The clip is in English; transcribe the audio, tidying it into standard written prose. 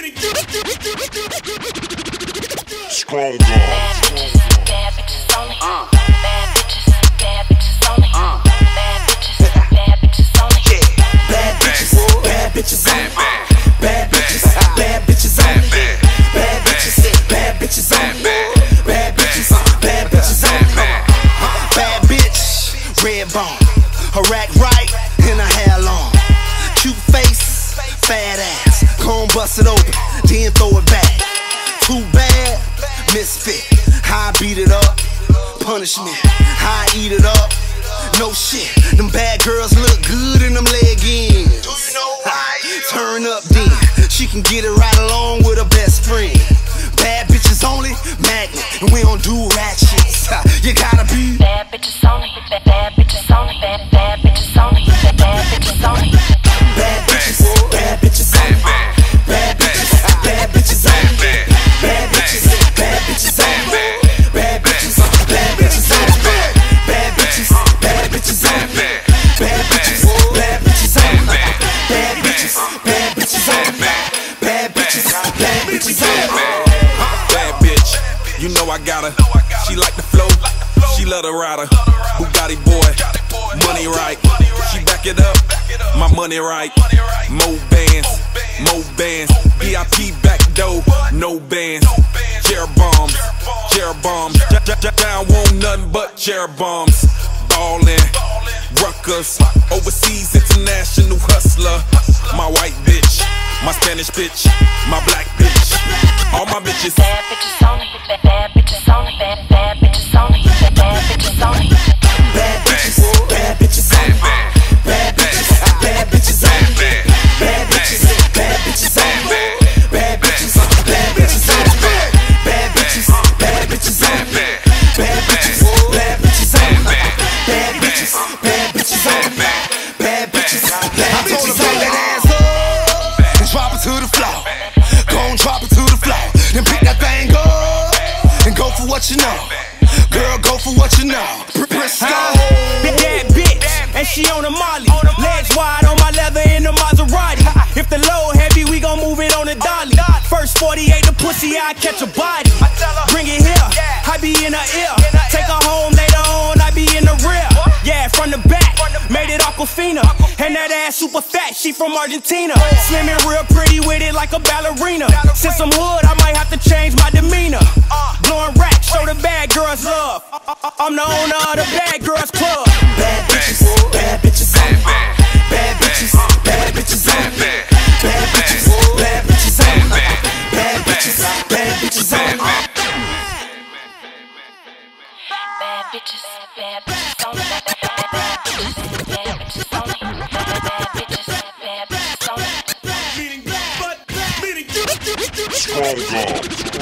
Strong Bad bitches only. Bad bitches only. Bad bitches only. Bad bitches only. Bad bitches only. Bad bitches only. Bad bitches only. Bad bitches only. Bad bitches only. Bad bitch, red bone, her rack right and her hair long, cute face, fat ass, comb bust it open, then throw it back. Too bad, misfit. How I beat it up, punishment. How I eat it up, no shit. Them bad girls look good in them leggings. Do you know why? Turn up then, she can get it right along with her best friend. Bad bitches only, magnet, and we don't do ratchets. You gotta be bad bitches only. Bad bitches only. Bad bitches only. Bad bitches only. bad bitches, bad bitches only. Bad bitches, bad bitches only. Bad bitches, bad bitches only. Bad bitches, bad bitches only. Bad bitches, bad bitches only. Bad bitches, bad bitches only. Bad bitches, bad bitches only. Bad bitches, bad bitches only. Bad bitch, you know I got her. She like the flow, she love the rider. Bugatti boy, money right. She back it up, my money right. More bands, more bands. VIP back door, no bands. Jeroboams, Jeroboams. Down won't nothing but Jeroboams. Ballin', Ruckers, overseas international hustler. My white bitch, my Spanish bitch, my black bitch. All my bitches. Bad bitches only. Bad bitches only. Bad bitches only. Bad bitches only. Bad bitches, bad bitches only. Bad bitches, bad bitches only. Bad bitches, bad bitches only. Bad bitches, bad bitches only. Bad bitches, bad bitches only. Bad bitches, bad bitches only. Bad bitches, bad bitches only. Bad bitches, bad bitches only. That ass up and drop it to the floor. Go and drop it to the floor. Then pick that thing up and go for what you know. Girl, go for what you know. Brisco. Bad bitch, and she on a molly. Legs wide on my leather in the Maserati. If the load heavy, we gon' move it on the dolly. First 48, the pussy, I catch a body. Bring it here, I be in her ear. Take her home later on, I be in the rear. Yeah, from the back, made it Aquafina. And that ass super fat, she from Argentina. Slim and real pretty with it like a ballerina. Since I'm hood, I might have to change my demeanor. Blowing racks, show the bad girls love. I'm the owner of the Bad Girls Club. Bad bitches, bad bitches only. Bad bitches, bad bitches only. Bad bitches, bad bitches only. Bad bitches, bad bitches only. Bad bitches, bad bitches only. Bad bitches, bad bitches only. Bad bitches, bad bitches only. Strong